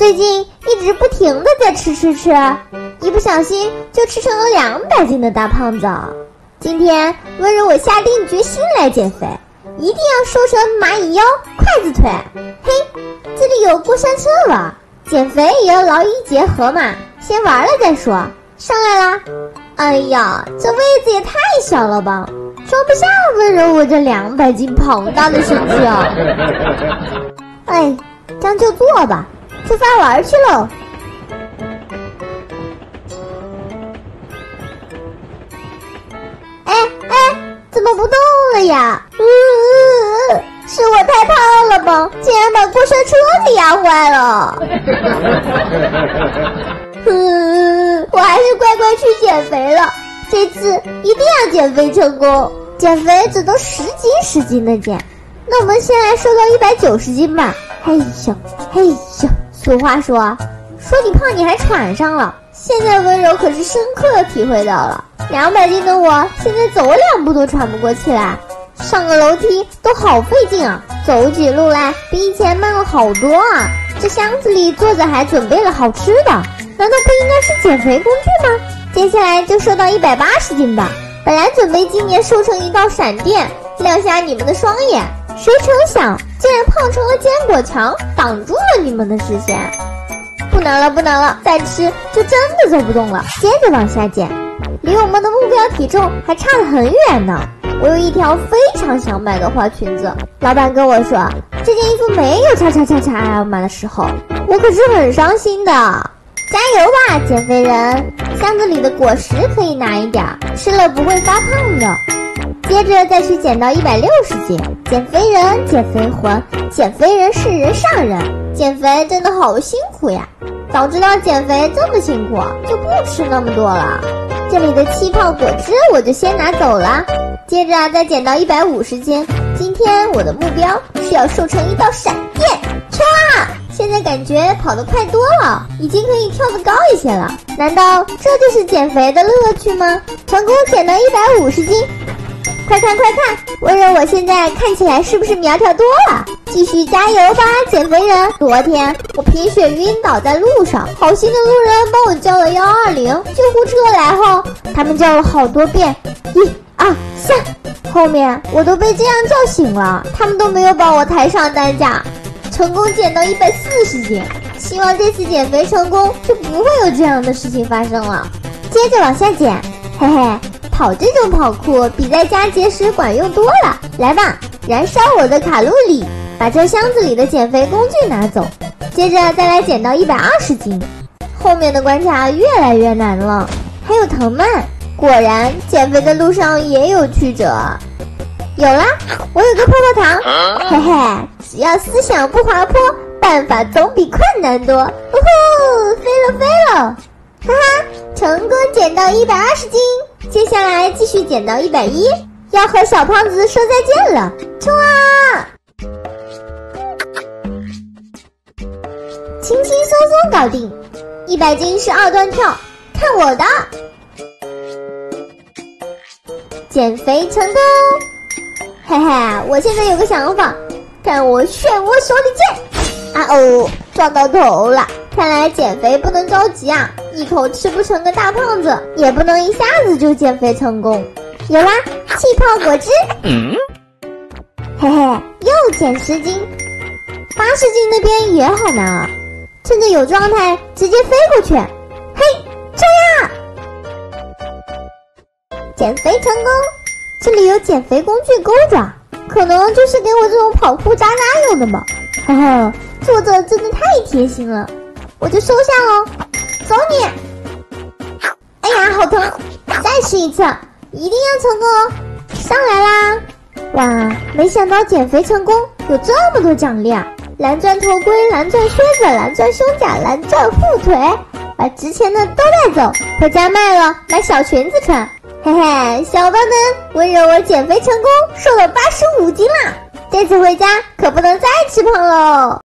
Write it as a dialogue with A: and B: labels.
A: 最近一直不停的在吃，一不小心就吃成了200斤的大胖子。今天温柔我下定决心来减肥，一定要瘦成蚂蚁腰、筷子腿。嘿，这里有过山车了，减肥也要劳逸结合嘛，先玩了再说。上来啦！哎呀，这位子也太小了吧，装不下温柔我这200斤庞大的身躯啊！哎，将就坐吧，出发玩去喽！哎，怎么不动了呀？是我太胖了吧，竟然把过山车给压坏了。我还是乖乖去减肥了，这次一定要减肥成功。减肥只能10斤的减，那我们先来瘦到190斤吧。嘿咻，俗话说你胖你还喘上了，现在温柔可是深刻的体会到了。200斤的我现在走2步都喘不过气来，上个楼梯都好费劲啊，走起路来比以前慢了好多啊。这箱子里作者还准备了好吃的，难道不应该是减肥工具吗？接下来就瘦到180斤吧。本来准备今年瘦成一道闪电，亮瞎你们的双眼，谁成想竟然胖成了坚果墙，挡住了你们的视线。不能了，再吃就真的走不动了。接着往下减，离我们的目标体重还差得很远呢。我有一条非常想买的花裙子，老板跟我说这件衣服没有叉要买的时候，我可是很伤心的。加油吧，减肥人！箱子里的果实可以拿一点，吃了不会发胖的。接着再去减到160斤。减肥人，减肥魂，减肥人是人上人。减肥真的好辛苦呀！早知道减肥这么辛苦，就不吃那么多了。这里的气泡果汁我就先拿走了。接着再减到150斤。今天我的目标是要瘦成一道闪电。唰！现在感觉跑得快多了，已经可以跳得高一些了。难道这就是减肥的乐趣吗？成功减到150斤。快看，温柔我现在看起来是不是苗条多了？继续加油吧，减肥人！昨天我贫血晕倒在路上，好心的路人帮我叫了120，救护车来后，他们叫了好多遍1、2、3，后面我都被这样叫醒了，他们都没有把我抬上担架。成功减到140斤，希望这次减肥成功就不会有这样的事情发生了。接着往下减，嘿嘿，跑这种跑酷比在家节食管用多了。来吧，燃烧我的卡路里，把这箱子里的减肥工具拿走。接着再来减到120斤，后面的关卡越来越难了，还有藤蔓。果然减肥的路上也有曲折。有啦，我有个泡泡糖，嘿嘿，只要思想不滑坡，办法总比困难多。呜呼，飞了，哈哈，成功减到120斤。接下来继续减到110，要和小胖子说再见了。冲啊！轻轻松松搞定，100斤是2段跳，看我的！减肥成功！嘿嘿，我现在有个想法，看我炫我手里剑！啊哦，撞到头了。看来减肥不能着急啊，一口吃不成个大胖子，也不能一下子就减肥成功。有啦，气泡果汁。嘿嘿，又减10斤，80斤那边也好难啊，趁着有状态直接飞过去。嘿，冲呀！减肥成功。这里有减肥工具钩爪，可能就是给我这种跑酷渣渣用的吧。哈哈，作者真的太贴心了，我就收下喽。走你！哎呀，好疼！再试一次，一定要成功哦！上来啦！哇，没想到减肥成功有这么多奖励啊！蓝钻头盔、蓝钻靴子、蓝钻胸甲、蓝钻护腿，把值钱的都带走，回家卖了，买小裙子穿。嘿嘿，小伙伴们，温柔我减肥成功，瘦了85斤啦！这次回家可不能再吃胖喽。